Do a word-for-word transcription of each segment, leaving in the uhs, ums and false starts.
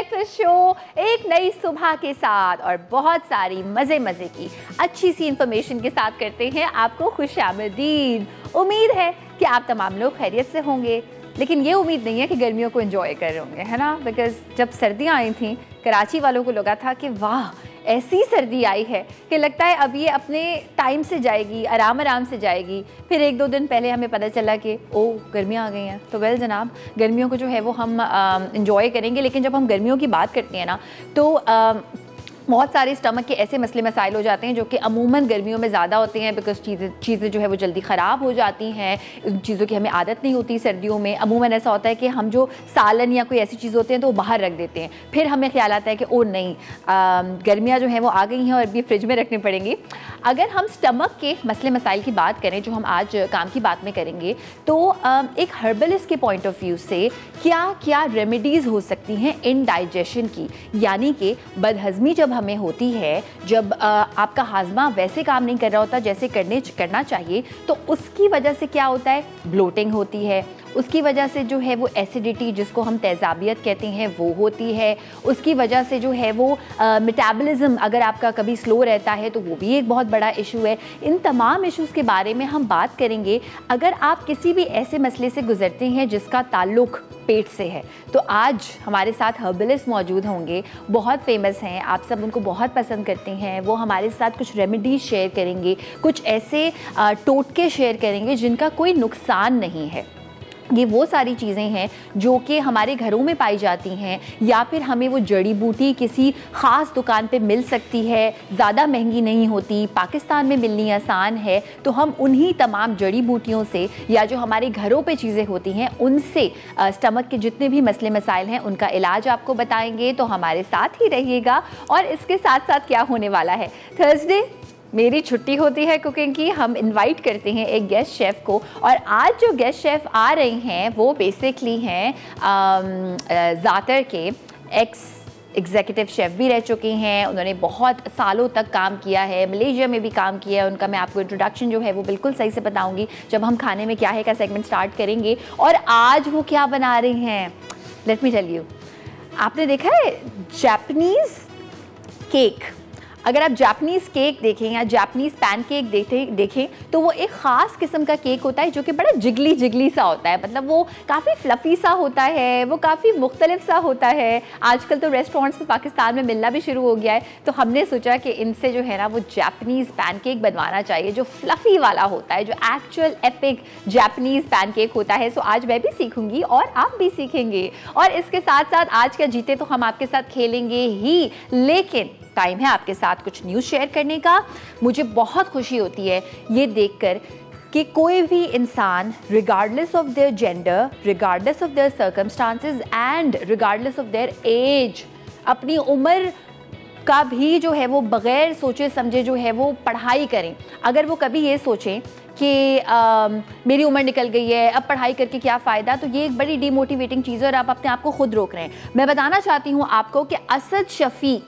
Breakfast show एक नई सुबह के साथ और बहुत सारी मज़े मज़े की अच्छी सी इंफॉर्मेशन के साथ करते हैं आपको खुशामदीद। उम्मीद है कि आप तमाम लोग खैरियत से होंगे, लेकिन ये उम्मीद नहीं है कि गर्मियों को एंजॉय कर रहे होंगे, है ना। बिकॉज़ जब सर्दियाँ आई थी कराची वालों को लगा था कि वाह ऐसी सर्दी आई है कि लगता है अब ये अपने टाइम से जाएगी, आराम आराम से जाएगी। फिर एक दो दिन पहले हमें पता चला कि ओ गर्मियाँ आ गई हैं। तो वेल जनाब, गर्मियों को जो है वो हम इंजॉय करेंगे, लेकिन जब हम गर्मियों की बात करते हैं ना तो आ, बहुत सारे स्टमक के ऐसे मसले मसाइल हो जाते हैं जो कि अमूमन गर्मियों में ज़्यादा होते हैं, बिकॉज चीज़ें चीज़ें जो है वो जल्दी ख़राब हो जाती हैं। उन चीज़ों की हमें आदत नहीं होती सर्दियों में। अमूमन ऐसा होता है कि हम जो सालन या कोई ऐसी चीज़ होते हैं तो वो बाहर रख देते हैं, फिर हमें ख्याल आता है कि ओ नहीं गर्मियाँ जो हैं वो आ गई हैं और अभी फ्रिज में रखनी पड़ेंगी। अगर हम स्टमक के मसले मसाइल की बात करें, जो हम आज काम की बात में करेंगे, तो एक हर्बलिस्ट के पॉइंट ऑफ व्यू से क्या क्या रेमेडीज़ हो सकती हैं इंडाइजेशन की, यानी कि बदहज़मी जब हमें होती है, जब आ, आपका हाजमा वैसे काम नहीं कर रहा होता जैसे करने करना चाहिए, तो उसकी वजह से क्या होता है, ब्लोटिंग होती है। उसकी वजह से जो है वो एसिडिटी, जिसको हम तेज़ाबियत कहते हैं, वो होती है। उसकी वजह से जो है वो मेटाबॉलिज्म अगर आपका कभी स्लो रहता है तो वो भी एक बहुत बड़ा इशू है। इन तमाम इश्यूज़ के बारे में हम बात करेंगे। अगर आप किसी भी ऐसे मसले से गुजरते हैं जिसका ताल्लुक़ पेट से है, तो आज हमारे साथ हर्बलिस्ट मौजूद होंगे, बहुत फेमस हैं, आप सब उनको बहुत पसंद करते हैं। वो हमारे साथ कुछ रेमेडीज़ शेयर करेंगे, कुछ ऐसे टोटके शेयर करेंगे जिनका कोई नुकसान नहीं है। ये वो सारी चीज़ें हैं जो कि हमारे घरों में पाई जाती हैं, या फिर हमें वो जड़ी बूटी किसी ख़ास दुकान पे मिल सकती है, ज़्यादा महंगी नहीं होती, पाकिस्तान में मिलनी आसान है। तो हम उन्हीं तमाम जड़ी बूटियों से या जो हमारे घरों पे चीज़ें होती हैं उनसे स्टमक के जितने भी मसले मसाइल हैं उनका इलाज आपको बताएंगे। तो हमारे साथ ही रहिएगा। और इसके साथ साथ क्या होने वाला है, थर्सडे मेरी छुट्टी होती है कुकिंग की, हम इनवाइट करते हैं एक गेस्ट शेफ़ को। और आज जो गेस्ट शेफ़ आ रही हैं वो बेसिकली हैं ज़ातर के एक्स एग्जीक्यूटिव शेफ़ भी रह चुके हैं। उन्होंने बहुत सालों तक काम किया है, मलेशिया में भी काम किया है। उनका मैं आपको इंट्रोडक्शन जो है वो बिल्कुल सही से बताऊंगी जब हम खाने में क्या है का सेगमेंट स्टार्ट करेंगे। और आज वो क्या बना रही हैं, लेट मी टेल यू। आपने देखा है जापानीज़ केक? अगर आप जापानीज़ केक देखें या जापानीज़ पैन केक देखें देखें तो वो एक ख़ास किस्म का केक होता है जो कि बड़ा जिगली जिगली सा होता है। मतलब वो काफ़ी फ्लफ़ी सा होता है, वो काफ़ी मुख्तलिफ सा होता है। आजकल तो रेस्टोरेंट्स में पाकिस्तान में मिलना भी शुरू हो गया है। तो हमने सोचा कि इनसे जो है ना वो जापानीज़ पैन केक बनवाना चाहिए जो फ्लफ़ी वाला होता है, जो actual epic Japanese pancake होता है। सो आज मैं भी सीखूंगी और आप भी सीखेंगे। और इसके साथ साथ आज का जीते तो हम आपके साथ खेलेंगे ही, लेकिन टाइम है आपके साथ कुछ न्यूज़ शेयर करने का। मुझे बहुत खुशी होती है ये देखकर कि कोई भी इंसान regardless of their gender, regardless of their circumstances and regardless of their age, अपनी उम्र का भी जो है वो बग़ैर सोचे समझे जो है वो पढ़ाई करें। अगर वो कभी ये सोचें कि आ, मेरी उम्र निकल गई है, अब पढ़ाई करके क्या फ़ायदा, तो ये एक बड़ी डीमोटिवेटिंग चीज़ है और आप अपने आप को खुद रोक रहे हैं। मैं बताना चाहती हूँ आपको कि असद शफीक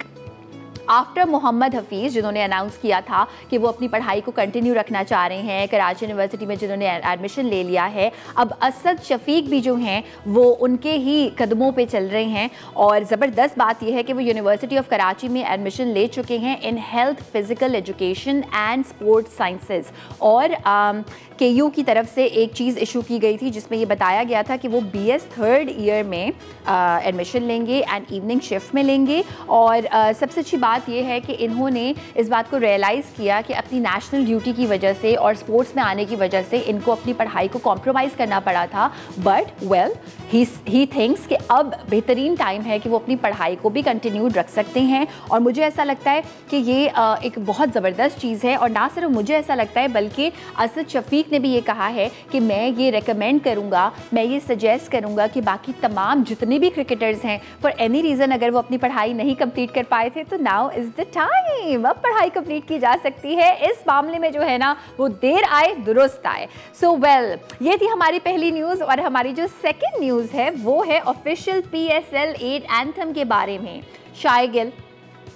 आफ्टर मोहम्मद हफीज़, जिन्होंने अनाउंस किया था कि वो अपनी पढ़ाई को कंटिन्यू रखना चाह रहे हैं, कराची यूनिवर्सिटी में जिन्होंने एडमिशन ले लिया है, अब असद शफीक भी जो हैं वो उनके ही कदमों पे चल रहे हैं। और ज़बरदस्त बात यह है कि वो यूनिवर्सिटी ऑफ कराची में एडमिशन ले चुके हैं in health, physical education and sports sciences. और के यू की तरफ से एक चीज़ इशू की गई थी जिसमें ये बताया गया था कि वो बी एस थर्ड ईयर में एडमिशन लेंगे एंड इवनिंग शिफ्ट में लेंगे। और आ, सबसे अच्छी बात यह है कि इन्होंने इस बात को रियलाइज़ किया कि अपनी नेशनल ड्यूटी की वजह से और स्पोर्ट्स में आने की वजह से इनको अपनी पढ़ाई को कॉम्प्रोमाइज़ करना पड़ा था। बट वेल ही थिंक्स कि अब बेहतरीन टाइम है कि वो अपनी पढ़ाई को भी कंटिन्यू रख सकते हैं। और मुझे ऐसा लगता है कि ये आ, एक बहुत ज़बरदस्त चीज़ है। और ना सिर्फ मुझे ऐसा लगता है बल्कि असद शफीक ने भी ये कहा है कि मैं ये रेकमेंड करूंगा, मैं ये सजेस्ट करूंगा कि बाकी तमाम जितने भी क्रिकेटर्स हैं फॉर एनी रीज़न अगर वो अपनी पढ़ाई नहीं कंप्लीट कर पाए थे तो नाउ इज़ द टाइम, अब पढ़ाई कंप्लीट की जा सकती है। इस मामले में जो है ना वो देर आए दुरुस्त आए। सो वेल, ये थी हमारी पहली न्यूज़। और हमारी जो सेकेंड न्यूज़ है वो है official P S L eight anthem के बारे में। शायगिल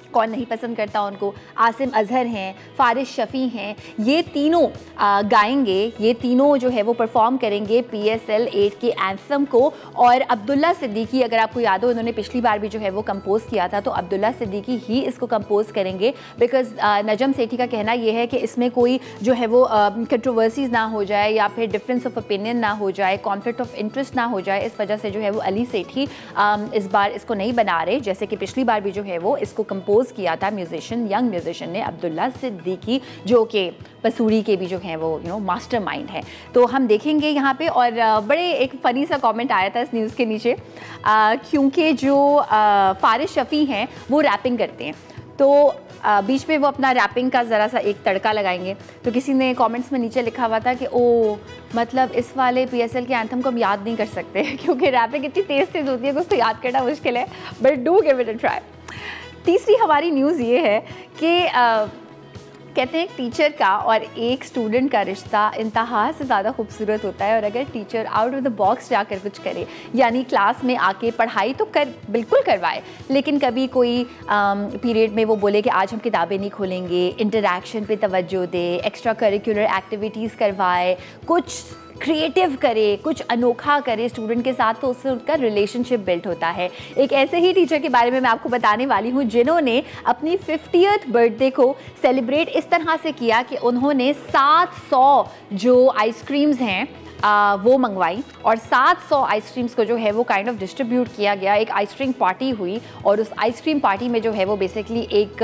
कौन नहीं पसंद करता उनको। आसिम अजहर हैं, फारिस शफ़ी हैं, ये तीनों आ, गाएंगे, ये तीनों जो है वो परफॉर्म करेंगे पी एस एल एट के एंथम को। और अब्दुल्ला सिद्दीकी, अगर आपको याद हो, उन्होंने पिछली बार भी जो है वो कंपोज़ किया था, तो अब्दुल्ला सिद्दीकी ही इसको कंपोज़ करेंगे। बिकॉज़ नजम सेठी का कहना ये है कि इसमें कोई जो है वो कंट्रोवर्सीज़ ना हो जाए या फिर डिफरेंस ऑफ ओपिनियन ना हो जाए, कॉन्फ्लिक्ट ऑफ इंटरेस्ट ना हो जाए, इस वजह से जो है वो अली सेठी इस बार इसको नहीं बना रहे, जैसे कि पिछली बार भी जो है वो इसको कंपोज किया था म्यूजिशियन, यंग म्यूजिशियन ने, अब्दुल्ला सिद्दीकी, जो कि पसूरी के भी जो हैं वो यू नो मास्टरमाइंड है। तो हम देखेंगे यहाँ पे। और बड़े एक फ़नी सा कमेंट आया था इस न्यूज़ के नीचे, क्योंकि जो फारिस शफ़ी हैं वो रैपिंग करते हैं, तो आ, बीच में वो अपना रैपिंग का ज़रा सा एक तड़का लगाएंगे। तो किसी ने कमेंट्स में नीचे लिखा हुआ था कि ओ मतलब इस वाले पी एस एल के एंथम को हम याद नहीं कर सकते क्योंकि रैपिंग इतनी तेज़ तेज़ होती है कि उसको याद करना मुश्किल है, but do give it a try. तीसरी हमारी न्यूज़ ये है कि आ, कहते हैं टीचर का और एक स्टूडेंट का रिश्ता इंतहा से ज़्यादा खूबसूरत होता है। और अगर teacher out of the box जाकर कुछ करे, यानी क्लास में आके पढ़ाई तो कर बिल्कुल करवाए, लेकिन कभी कोई पीरियड में वो बोले कि आज हम किताबें नहीं खोलेंगे, इंटरेक्शन पे तवज्जो दे, एक्स्ट्रा करिकुलर एक्टिविटीज़ करवाए, कुछ क्रिएटिव करे, कुछ अनोखा करे स्टूडेंट के साथ, तो उससे उनका रिलेशनशिप बिल्ड होता है। एक ऐसे ही टीचर के बारे में मैं आपको बताने वाली हूँ जिन्होंने अपनी फिफ्टियथ बर्थडे को सेलिब्रेट इस तरह से किया कि उन्होंने सात सौ जो आइसक्रीम्स हैं आ, वो मंगवाई और सात सौ आइसक्रीम्स को जो है वो काइंड ऑफ डिस्ट्रीब्यूट किया गया। एक आइसक्रीम पार्टी हुई और उस आइसक्रीम पार्टी में जो है वो बेसिकली एक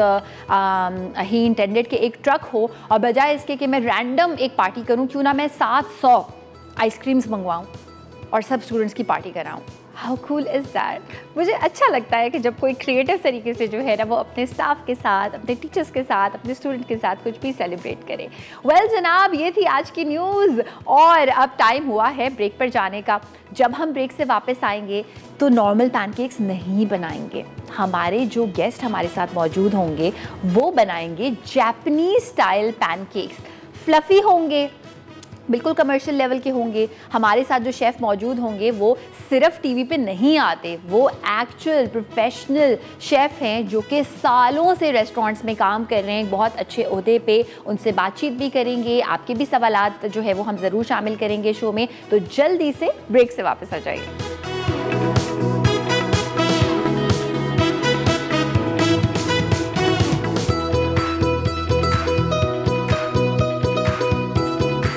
ही इंटेंडेड कि एक ट्रक हो, और बजाय इसके कि मैं रैंडम एक पार्टी करूं, क्यों ना मैं सात सौ आइसक्रीम्स मंगवाऊं और सब स्टूडेंट्स की पार्टी कराऊं। How cool is that. मुझे अच्छा लगता है कि जब कोई क्रिएटिव तरीके से जो है ना वो अपने स्टाफ के साथ, अपने टीचर्स के साथ, अपने स्टूडेंट के साथ कुछ भी सेलिब्रेट करे। वेल well, जनाब, ये थी आज की न्यूज़ और अब टाइम हुआ है ब्रेक पर जाने का। जब हम ब्रेक से वापस आएंगे तो नॉर्मल पैनकेक्स नहीं बनाएंगे, हमारे जो गेस्ट हमारे साथ मौजूद होंगे वो बनाएंगे जापानीज स्टाइल पैनकेक्स। फ्लफ़ी होंगे, बिल्कुल कमर्शियल लेवल के होंगे। हमारे साथ जो शेफ़ मौजूद होंगे वो सिर्फ टीवी पे नहीं आते, वो एक्चुअल प्रोफेशनल शेफ़ हैं जो कि सालों से रेस्टोरेंट्स में काम कर रहे हैं, बहुत अच्छे ओहदे पे। उनसे बातचीत भी करेंगे, आपके भी सवालात जो है वो हम ज़रूर शामिल करेंगे शो में। तो जल्दी से ब्रेक से वापस आ जाइए।